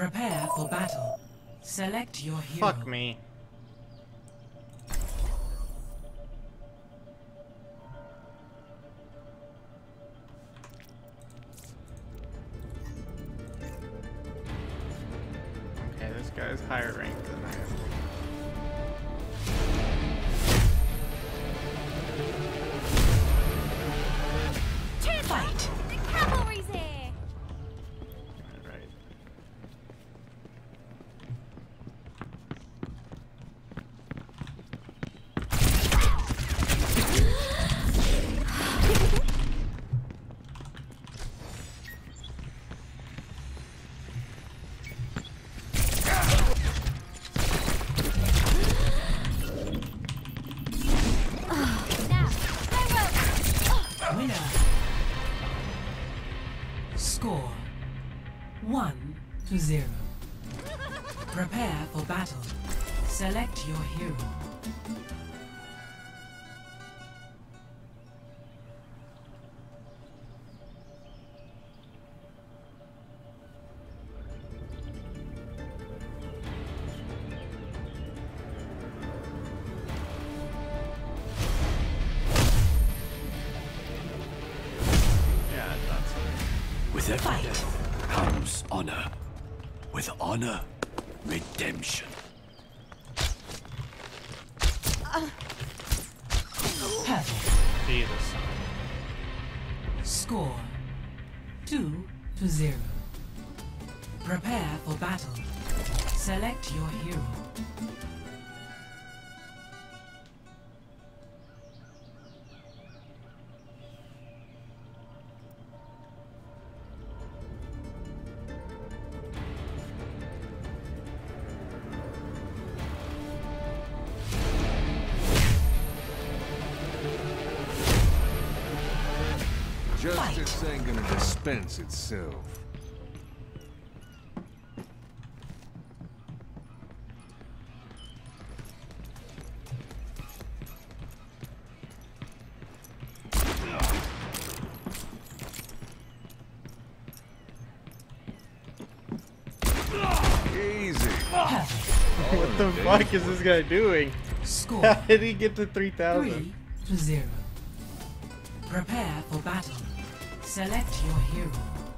Prepare for battle. Select your hero. Fuck me. Okay, this guy's higher ranked than I am. Fight! The cavalry's here! Alright. Now, farewell! Winner. Score 1-0. Prepare for battle. Select your hero. Yeah, I thought so. With every Fight. death comes honor. With honor, redemption. Perfect. Jesus. Score 2-0. Prepare for battle. Select your hero. Justice ain't gonna dispense itself. Easy. Perfect. What the fuck is this guy doing? Score How did he get to 3,000? 3-0. Prepare for battle. Select your hero.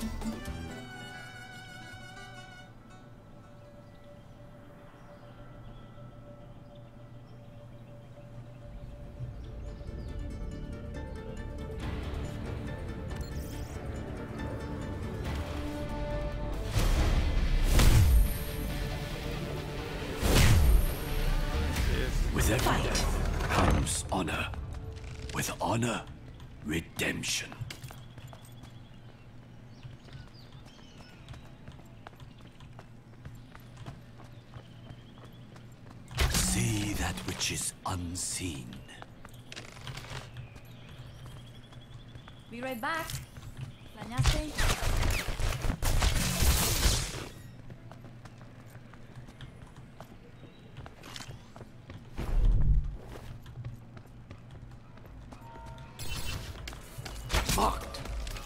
With every Fight. death comes honor. With honor, redemption. See that which is unseen. Be right back. Planeaste? Marked.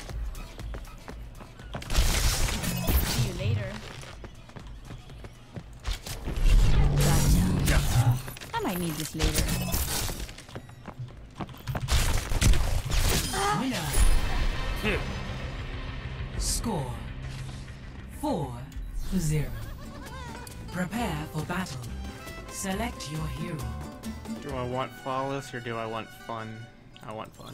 See you later. Gotcha. I might need this later. Winner. Score 4-0. Prepare for battle. Select your hero. Do I want flawless or do I want fun? I want fun.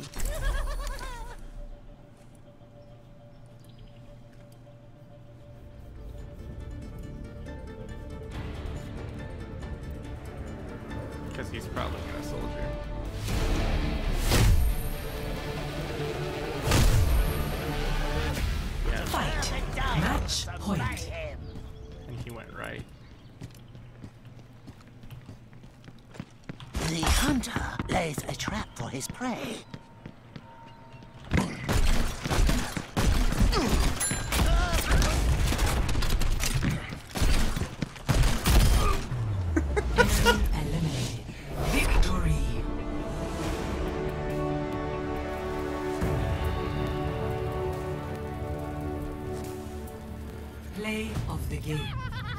Because he's probably gonna soldier. Yeah, Fight. Match point. and he went right. The hunter lays a trap for his prey. Enemy eliminated. Victory. Play of the game.